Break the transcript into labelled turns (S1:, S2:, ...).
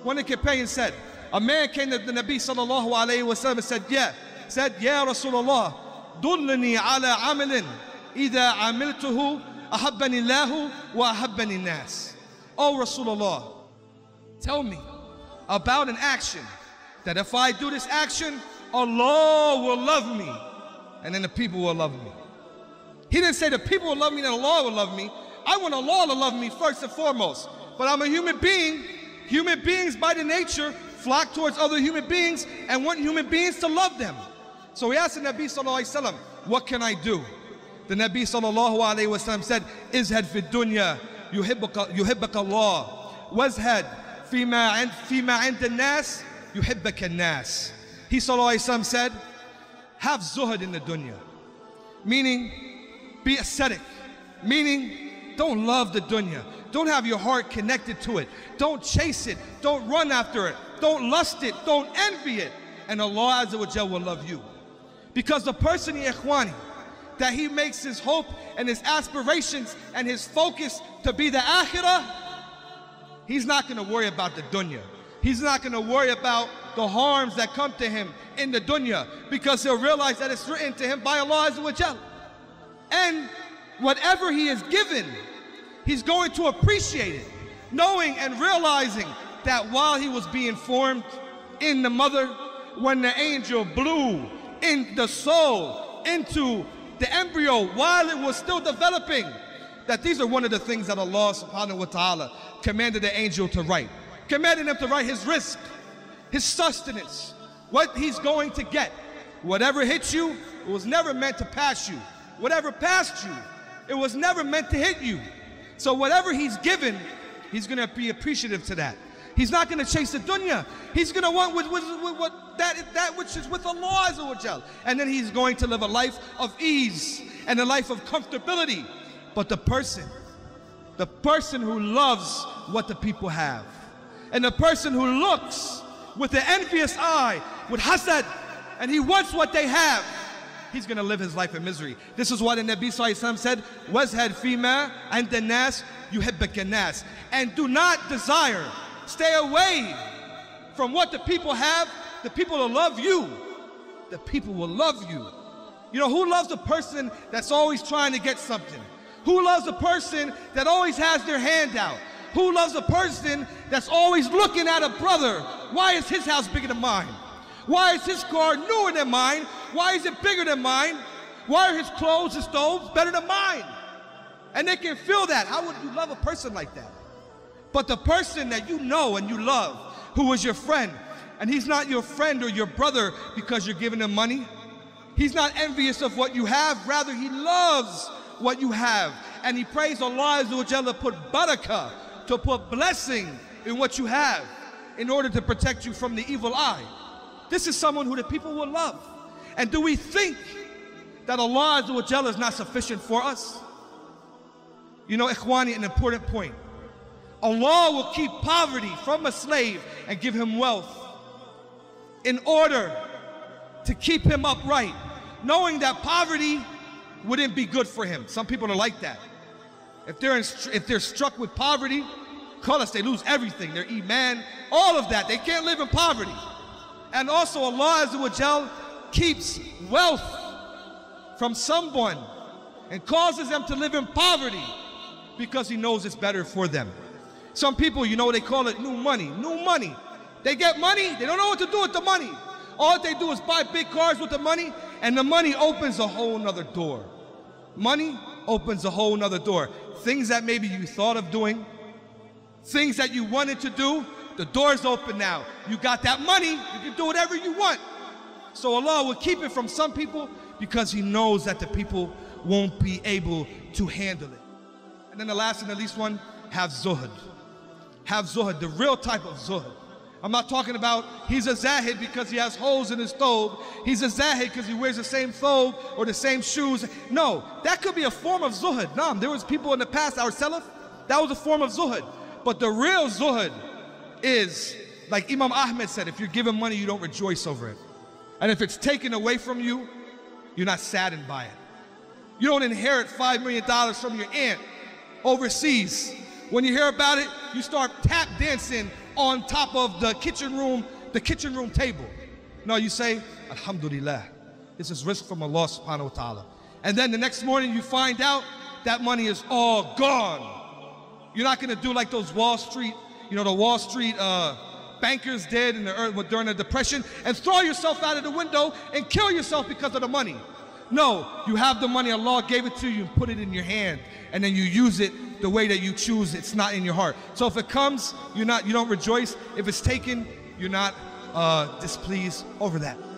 S1: one of the companions said, a man came to the Nabi sallallahu alayhi wa sallam and said, Ya Rasulullah, dullani ala amalin, idha amiltuhu ahabbani Allahu wa ahabbani nas. Oh Rasulullah, tell me about an action that if I do this action, Allah will love me, and then the people will love me. He didn't say the people will love me, then Allah will love me. I want Allah to love me first and foremost. But I'm a human being. Human beings by the nature flock towards other human beings and want human beings to love them. So he asked the Nabi sallallahu alayhi wa sallam, what can I do? The Nabi sallallahu alayhi wa sallam said, izhad fi dunya yuhibbaka Allah, wazhad fima inda nas yuhibbaka nas. He sallallahu alayhi wa sallam said, have zuhud in the dunya, meaning be ascetic, meaning don't love the dunya. Don't have your heart connected to it. Don't chase it. Don't run after it. Don't lust it. Don't envy it. And Allah Azza wa Jal will love you. Because the person, ya ikhwani, that he makes his hope and his aspirations and his focus to be the akhirah, he's not going to worry about the dunya. He's not going to worry about the harms that come to him in the dunya, because he'll realize that it's written to him by Allah Azza wa Jal. And whatever he is given, he's going to appreciate it, knowing and realizing that while he was being formed in the mother, when the angel blew in the soul into the embryo while it was still developing, that these are one of the things that Allah subhanahu wa ta'ala commanded the angel to write. Commanded him to write his rizq, his sustenance, what he's going to get. Whatever hits you, it was never meant to pass you. Whatever passed you, it was never meant to hit you. So whatever he's given, he's going to be appreciative to that. He's not going to chase the dunya. He's going to want that which is with Allah Azza wa Jal. And then he's going to live a life of ease and a life of comfortability. But the person who loves what the people have, and the person who looks with an envious eye, with hasad, and he wants what they have, he's going to live his life in misery. This is why the Nabi sallallahu alaihi wasallam said, wazhad fima inda nas yuhibbaka nas. And do not desire, stay away from what the people have. The people will love you. The people will love you. You know, who loves a person that's always trying to get something? Who loves a person that always has their hand out? Who loves a person that's always looking at a brother? Why is his house bigger than mine? Why is his car newer than mine? Why is it bigger than mine? Why are his clothes and stoves better than mine? And they can feel that. How would you love a person like that? But the person that you know and you love, who is your friend, and he's not your friend or your brother because you're giving him money. He's not envious of what you have. Rather, he loves what you have. And he prays Allah Azza wa Jalla to put barakah, to put blessing in what you have in order to protect you from the evil eye. This is someone who the people will love. And do we think that Allah Azza wa Jalla is not sufficient for us? You know, ikhwani, an important point. Allah will keep poverty from a slave and give him wealth in order to keep him upright, knowing that poverty wouldn't be good for him. Some people are like that. If they're struck with poverty, they lose everything, their iman, all of that. They can't live in poverty. And also Allah Azza wa Jal keeps wealth from someone and causes them to live in poverty because he knows it's better for them. Some people, you know, they call it new money. New money. They get money, they don't know what to do with the money. All they do is buy big cars with the money, and the money opens a whole nother door. Money opens a whole nother door. Things that maybe you thought of doing, things that you wanted to do, the door's open now. You got that money, you can do whatever you want. So Allah will keep it from some people because he knows that the people won't be able to handle it. And then the last and the least one, have zuhud. Have zuhud, the real type of zuhud. I'm not talking about he's a zahid because he has holes in his stove. He's a zahid because he wears the same thobe or the same shoes. No, that could be a form of zuhud. No, there was people in the past, our salaf, that was a form of zuhud. But the real zuhud is, like Imam Ahmed said, if you're given money, you don't rejoice over it. And if it's taken away from you, you're not saddened by it. You don't inherit $5 million from your aunt overseas. When you hear about it, you start tap dancing on top of the kitchen room table. No, you say, Alhamdulillah, this is rizq from Allah subhanahu wa ta'ala. And then the next morning you find out that money is all gone. You're not gonna do like those Wall Street, the Wall Street bankers did during the Depression and throw yourself out of the window and kill yourself because of the money. No, you have the money, Allah gave it to you, and put it in your hand, and then you use it the way that you choose. It's not in your heart. So if it comes, you don't rejoice. If it's taken, you're not displeased over that.